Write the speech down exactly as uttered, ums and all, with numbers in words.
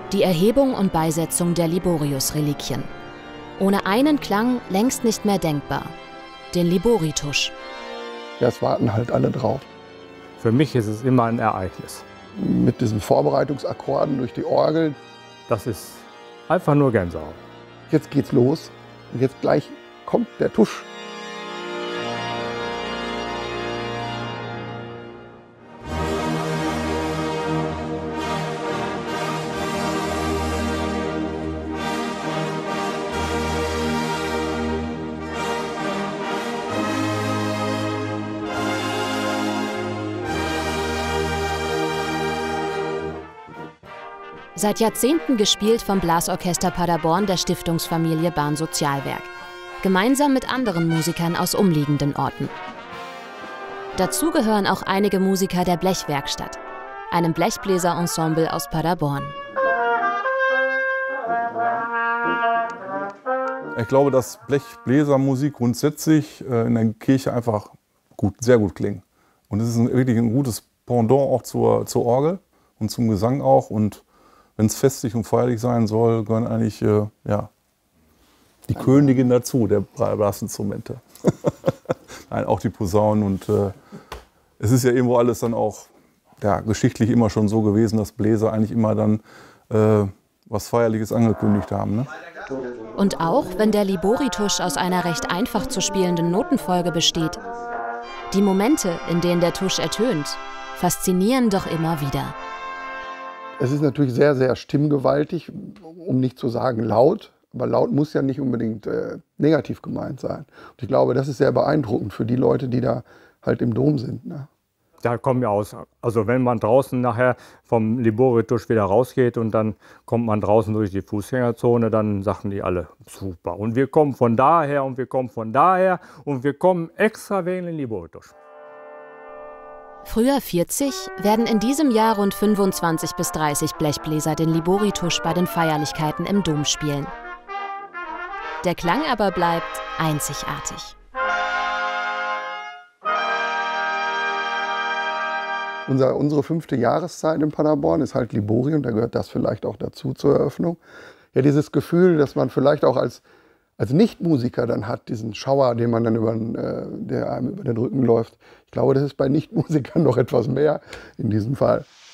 Die Erhebung und Beisetzung der Liborius-Reliquien. Ohne einen Klang längst nicht mehr denkbar. Den Libori-Tusch. Ja, es warten halt alle drauf. Für mich ist es immer ein Ereignis. Mit diesen Vorbereitungsakkorden durch die Orgel. Das ist einfach nur Gänsehaut. Jetzt geht's los und jetzt gleich kommt der Tusch. Seit Jahrzehnten gespielt vom Blasorchester Paderborn der Stiftungsfamilie Bahn Sozialwerk. Gemeinsam mit anderen Musikern aus umliegenden Orten. Dazu gehören auch einige Musiker der Blechwerkstatt, einem Blechbläserensemble aus Paderborn. Ich glaube, dass Blechbläsermusik grundsätzlich in der Kirche einfach gut, sehr gut klingt. Und es ist ein, wirklich ein gutes Pendant auch zur, zur Orgel und zum Gesang auch. Und wenn es festlich und feierlich sein soll, gehören eigentlich äh, ja, die Nein. Königin dazu, der Blasinstrumente. Nein, auch die Posaunen. Und äh, es ist ja irgendwo alles dann auch ja, geschichtlich immer schon so gewesen, dass Bläser eigentlich immer dann äh, was Feierliches angekündigt haben. Ne? Und auch wenn der Libori-Tusch aus einer recht einfach zu spielenden Notenfolge besteht, die Momente, in denen der Tusch ertönt, faszinieren doch immer wieder. Es ist natürlich sehr, sehr stimmgewaltig, um nicht zu sagen laut. Aber laut muss ja nicht unbedingt äh, negativ gemeint sein. Und ich glaube, das ist sehr beeindruckend für die Leute, die da halt im Dom sind. Ne? Da kommen wir aus. Also wenn man draußen nachher vom Libori-Tusch wieder rausgeht und dann kommt man draußen durch die Fußgängerzone, dann sagen die alle, super. Und wir kommen von daher und wir kommen von daher und wir kommen extra wegen dem Libori-Tusch. Früher vierzig werden in diesem Jahr rund fünfundzwanzig bis dreißig Blechbläser den Libori-Tusch bei den Feierlichkeiten im Dom spielen. Der Klang aber bleibt einzigartig. Unser, unsere fünfte Jahreszeit in Paderborn ist halt Libori und da gehört das vielleicht auch dazu zur Eröffnung. Ja, dieses Gefühl, dass man vielleicht auch als als Nichtmusiker dann hat, diesen Schauer, den man dann über den, äh, der einem über den Rücken läuft. Ich glaube, das ist bei Nichtmusikern noch etwas mehr in diesem Fall.